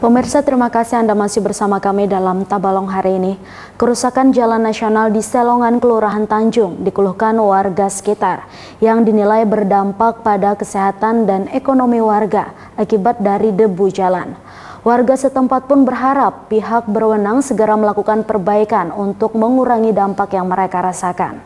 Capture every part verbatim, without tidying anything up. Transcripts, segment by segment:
Pemirsa, terima kasih Anda masih bersama kami dalam Tabalong hari ini. Kerusakan jalan nasional di Selongan, Kelurahan Tanjung dikeluhkan warga sekitar yang dinilai berdampak pada kesehatan dan ekonomi warga akibat dari debu jalan. Warga setempat pun berharap pihak berwenang segera melakukan perbaikan untuk mengurangi dampak yang mereka rasakan.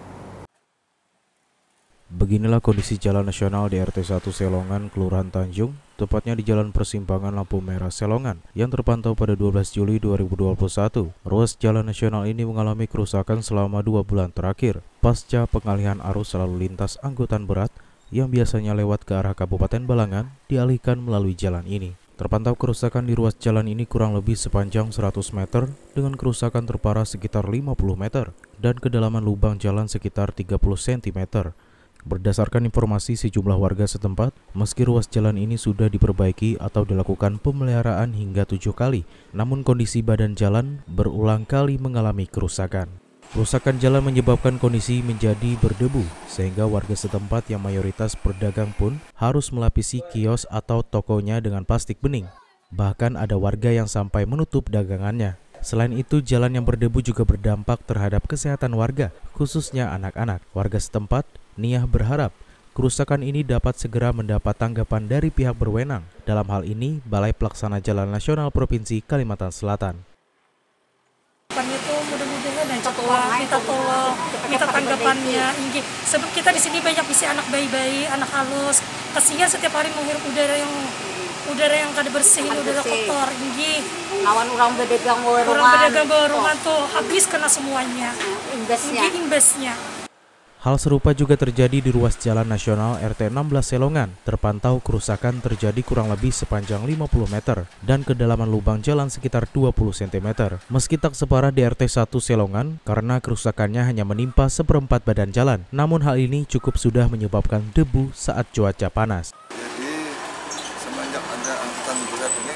Beginilah kondisi jalan nasional di R T satu Selongan, Kelurahan Tanjung, tepatnya di Jalan Persimpangan Lampu Merah Selongan, yang terpantau pada dua belas Juli dua ribu dua puluh satu. Ruas jalan nasional ini mengalami kerusakan selama dua bulan terakhir, pasca pengalihan arus lalu lintas angkutan berat yang biasanya lewat ke arah Kabupaten Balangan, dialihkan melalui jalan ini. Terpantau kerusakan di ruas jalan ini kurang lebih sepanjang seratus meter, dengan kerusakan terparah sekitar lima puluh meter, dan kedalaman lubang jalan sekitar tiga puluh sentimeter. Berdasarkan informasi sejumlah warga setempat, meski ruas jalan ini sudah diperbaiki atau dilakukan pemeliharaan hingga tujuh kali, namun kondisi badan jalan berulang kali mengalami kerusakan. Kerusakan jalan menyebabkan kondisi menjadi berdebu, sehingga warga setempat yang mayoritas berdagang pun harus melapisi kios atau tokonya dengan plastik bening. Bahkan ada warga yang sampai menutup dagangannya. Selain itu, jalan yang berdebu juga berdampak terhadap kesehatan warga, khususnya anak-anak. Warga setempat Niah berharap kerusakan ini dapat segera mendapat tanggapan dari pihak berwenang. Dalam hal ini, Balai Pelaksana Jalan Nasional Provinsi Kalimantan Selatan. Itu mudah-mudahan dan cepat kita tolong, kita tanggapannya. Sebab kita di sini banyak bisa anak bayi-bayi, anak halus. Kasihan setiap hari menghirup udara yang udara yang kada bersih, udara kotor. Inggi. Lawan orang berdagang bawa rumah. Orang berdagang bawa rumah tuh habis kena semuanya. Imbasnya. Inggi imbasnya. Hal serupa juga terjadi di ruas jalan nasional R T enam belas Selongan. Terpantau kerusakan terjadi kurang lebih sepanjang lima puluh meter dan kedalaman lubang jalan sekitar dua puluh sentimeter. Meski tak separah di R T satu Selongan karena kerusakannya hanya menimpa seperempat badan jalan, namun hal ini cukup sudah menyebabkan debu saat cuaca panas. Jadi semenjak ada angkutan berat ini,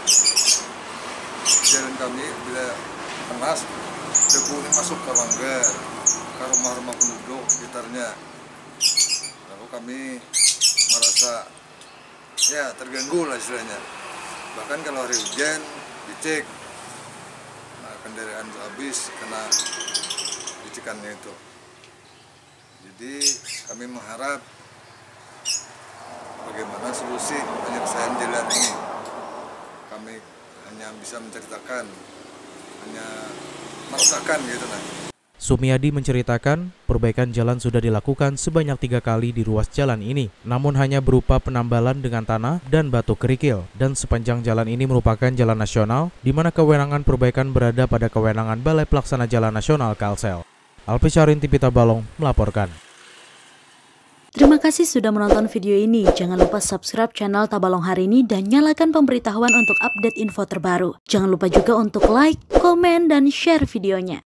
jalan kami bila panas, debu ini masuk ke langgar, ke rumah-rumah penduduk sekitarnya. Lalu kami merasa ya terganggu lah istilahnya. Bahkan kalau hari hujan dicek, nah, kendaraan itu habis kena bicikannya itu. Jadi kami mengharap bagaimana solusi penyelesaian jalan ini. Kami hanya bisa menceritakan, hanya merasakan gitu nah. Sumiadi menceritakan perbaikan jalan sudah dilakukan sebanyak tiga kali di ruas jalan ini, namun hanya berupa penambalan dengan tanah dan batu kerikil. Dan sepanjang jalan ini merupakan jalan nasional, di mana kewenangan perbaikan berada pada kewenangan Balai Pelaksana Jalan Nasional Kalsel. Alpi Syarin, T V Tabalong melaporkan. Terima kasih sudah menonton video ini. Jangan lupa subscribe channel Tabalong hari ini dan nyalakan pemberitahuan untuk update info terbaru. Jangan lupa juga untuk like, komen, dan share videonya.